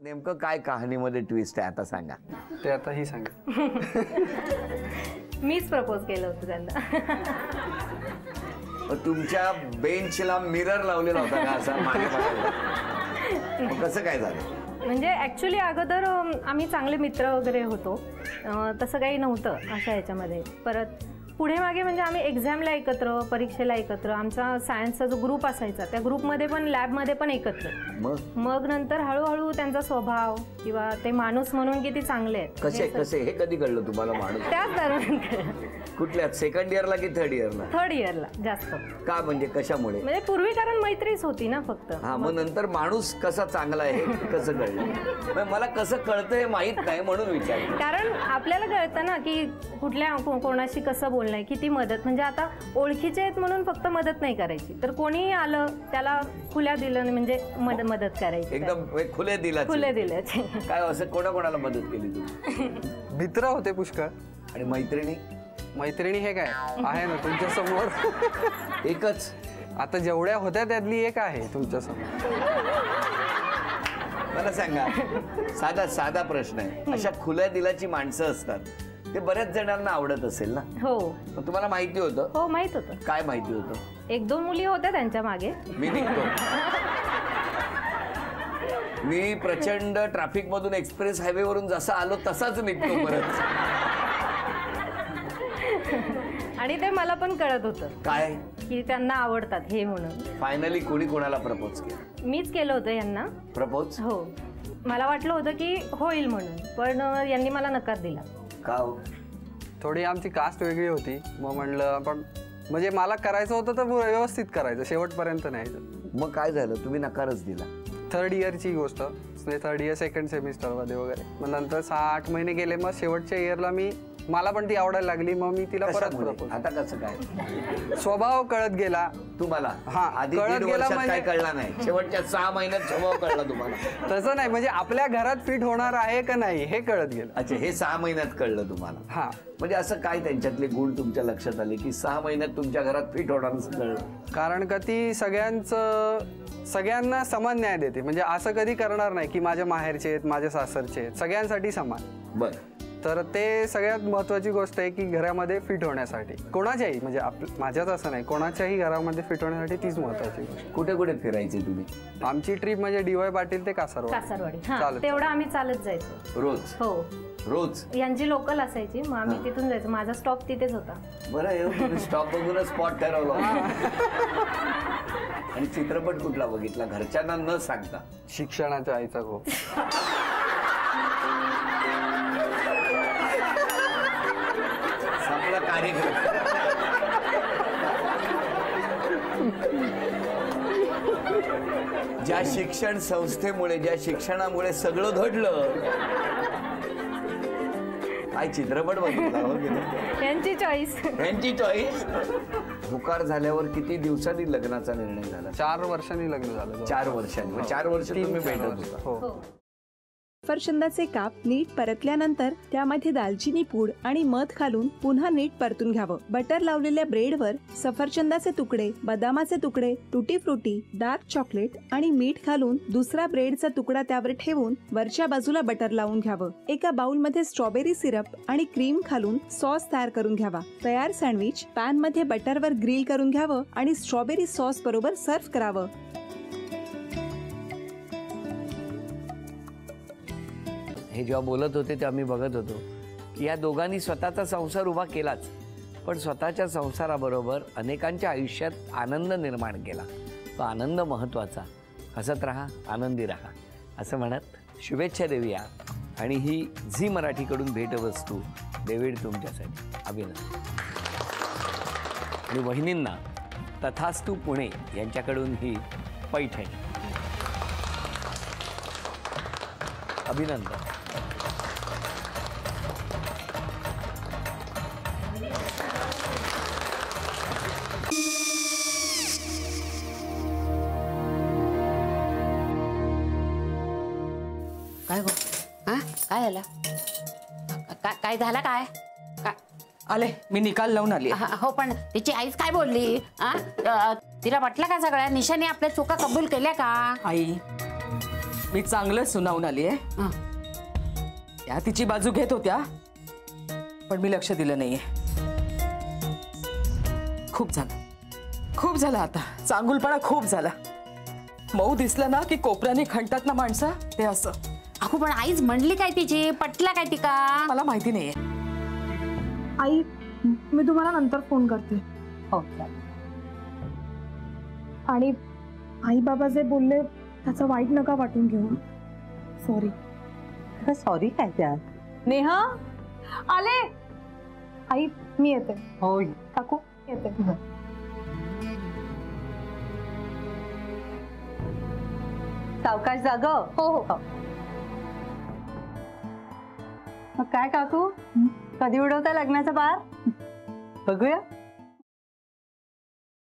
नेमकं काय कहाणीमध्ये ट्विस्ट आहे आता सांगा. ते आता ही सांगा. मीच प्रपोज केलं होतं त्यांना. तुमच्या बेंचला मिरर लावलेला होता का असा मागे बघायला? कसं काय झालं? म्हणजे ॲक्च्युली अगोदर आम्ही चांगले मित्र वगैरे होतो, तसं काही नव्हतं अशा ह्याच्यामध्ये. परत पुढे मागे म्हणजे आम्ही एक्झामला एकत्र, परीक्षेला एकत्र, आमचा सायन्सचा जो ग्रुप असायचा त्या ग्रुपमध्ये पण लॅबमध्ये पण एकत्र. मग नंतर हळूहळू त्यांचा स्वभाव किंवा ते माणूस म्हणून किती चांगले आहेत. कसे हे कधी कळलं तुम्हाला माणूस? त्याच दरम्यान. कुठल्या, सेकंड इयरला की थर्ड इयरला? थर्ड इयरला जास्त. का म्हणजे कशामुळे? म्हणजे पूर्वी कारण मैत्रीच होती ना फक्त. हा, मग नंतर माणूस कसा चांगला आहे कसं कळलं? मला कसं कळतं हे माहित नाही म्हणून विचारलं. कारण आपल्याला कळतं ना की कुठल्या कोणाशी कसं बोलणं आहे, किती मदत. म्हणजे आता ओळखीचे आहेत म्हणून फक्त मदत नाही करायची, तर कोणीही आलं त्याला खुल्या दिलं म्हणजे मदत करायची. एकदम खुले दिल्याची. काय असं कोणाकोणाला मदत केली तुम्ही? मित्र होते पुष्कळ. आणि मैत्रिणी? मैत्रिणी हे काय आहे ना तुमच्या समोर. एकच. आता जेवढ्या होत्या त्यातली एक आहे तुमच्या समोर. मला सांगा, साधा प्रश्न आहे. अशा खुल्या दिलाची माणसं असतात ते बऱ्याच जणांना आवडत असेल ना? हो. तुम्हाला माहिती होतं? हो, माहित होतं. काय माहिती होतं? 1-2 मुली होत्या त्यांच्या मागे. मी निघतो. मी प्रचंड ट्रॅफिक मधून एक्सप्रेस हायवे वरून जसा आलो तसाच निघतो परत. आणि ते मला पण कळत होतं. काय? की त्यांना आवडतात हे म्हणून. फायनली कोणाला प्रपोज केलं? मीच केलं होतं यांना प्रपोज. हो, मला वाटलं होतं की होईल म्हणून, पण यांनी मला नकार दिला. का हो? थोडी आमची कास्ट वेगळी होती. मग म्हणलं पण म्हणजे मला करायचं होतं तर व्यवस्थित करायचं, शेवटपर्यंत नाही. मग काय झालं? तुम्ही नकारच दिला? थर्ड इयरची गोष्ट, थर्ड इयर सेकंड सेमिस्टरमध्ये वगैरे. मग नंतर 6-8 महिने गेले. मग शेवटच्या इयरला मला पण ती आवडायला लागली. मग मी तिला परत प्रपोज. आता कसं काय? स्वभाव कळत गेला तुम्हाला? हा, आधी कळत गेला म्हणजे काय कळला नाही, शेवटच्या 6 महिन्यात स्वभाव कळला तुम्हाला? तसं नाही, म्हणजे आपल्या घरात फिट होणार आहे का नाही हे कळत गेलं. अच्छा, हे 6 महिन्यात कळलं तुम्हाला? हा. म्हणजे असं काय त्यांच्यातले गुण तुमच्या लक्षात आले की 6 महिन्यात तुमच्या घरात फिट होणार कळलं? कारण का ती सगळ्यांना समान न्याय देते. म्हणजे असं कधी करणार नाही की माझ्या माहेरचे आहेत, माझ्या सासरचे आहेत, सगळ्यांसाठी समान. बर. तर ते सगळ्यात महत्त्वाची गोष्ट आहे की घरामध्ये फिट होण्यासाठी कोणाच्याही, म्हणजे माझ्याच असं नाही, कोणाच्याही घरामध्ये फिट होण्यासाठी तीच महत्त्वाची गोष्ट. कुठे कुठे फिरायचे तुम्ही? आमची ट्रिप म्हणजे DY पाटील ते कासारवाडी. तेवढं आम्ही चालत जायचो रोज. हो, रोज. यांची लोकल असायची, मग आम्ही तिथून जायचो. माझा स्टॉप तिथेच होता. बरं, स्टॉप बघूनच स्पॉट ठरवला. आणि चित्रपट कुठला बघितला घरच्यांना न सांगता? शिक्षणाच्या आईचा खूप. आपला कार्यक्रम. ज्या शिक्षण संस्थेमुळे, ज्या शिक्षणामुळे सगळं घडलं, काय चित्रपट बघितला हो? यांची चॉईस. हुकार झाल्यावर किती दिवसांनी लग्नाचा निर्णय झाला? 4 वर्षांनी लग्न झालं. 4 वर्षांनी. 4 वर्ष तुम्ही भेटत होता? हो. सफरचंदाचे काप नीट परतल्यानंतर त्यामध्ये दालचिनी पूड आणि मध घालून पुन्हा नीट परतून घ्यावं. बटर लावलेल्या ब्रेडवर सफरचंदाचे तुकडे, बदामाचे तुकडे, टुटी फ्रुटी, डार्क चॉकलेट आणि मीठ घालून दुसरा ब्रेडचा तुकडा त्यावर ठेवून वरच्या बाजूला बटर लावून घ्यावं. एका बाउलमध्ये स्ट्रॉबेरी सिरप आणि क्रीम घालून सॉस तयार करून घ्यावा. तयार सँडविच पॅन मध्ये बटरवर ग्रिल करून घ्यावं आणि स्ट्रॉबेरी सॉस बरोबर सर्व्ह करावं. हे जेव्हा बोलत होते तेव्हा मी बघत होतो की या दोघांनी स्वतःचा संसार उभा केलाच, पण स्वतःच्या संसाराबरोबर अनेकांच्या आयुष्यात आनंद निर्माण केला. तो आनंद महत्त्वाचा. हसत राहा, आनंदी राहा असं म्हणत शुभेच्छा देऊया. आणि ही झी मराठीकडून भेटवस्तू डेव्हिड तुमच्यासाठी. अभिनंदन. आणि वहिनींना तथास्तू पुणे यांच्याकडून ही पैठणी. अभिनंदन. काय गो? हा, काय झालं? काय झालं? काय आले, मी निकाल लावून आली. हो, पण तिची आईच काय बोलली? तिला वाटलं का सगळ्या निशाने आपल्या चुका कबूल केल्या का? आई, मी चांगलं सुनावून आली आहे. हं. त्या तिची बाजू घेत होत्या पण मी लक्ष दिलं नाहीये. खूप झालं आता. चांगुलपणा खूप झाला. मऊ दिसलं ना की कोपऱ्याने खणतात ना माणसं, ते असं. अगो पण आईच म्हणली काय तिची, पटला काय तिका? मला माहिती नाहीये. आई मी तुम्हाला नंतर फोन करते. हो. आणि आई बाबा जे बोलले त्याचं वाईट नका वाटून घेऊ. सॉरी. सॉरी काय त्या? नेहा आले. आई मी येते. होय. काकू येते. सावकाश जाग. हो हो. मग काय काकू, कधी उडवता लग्नाचा बार? बघूया.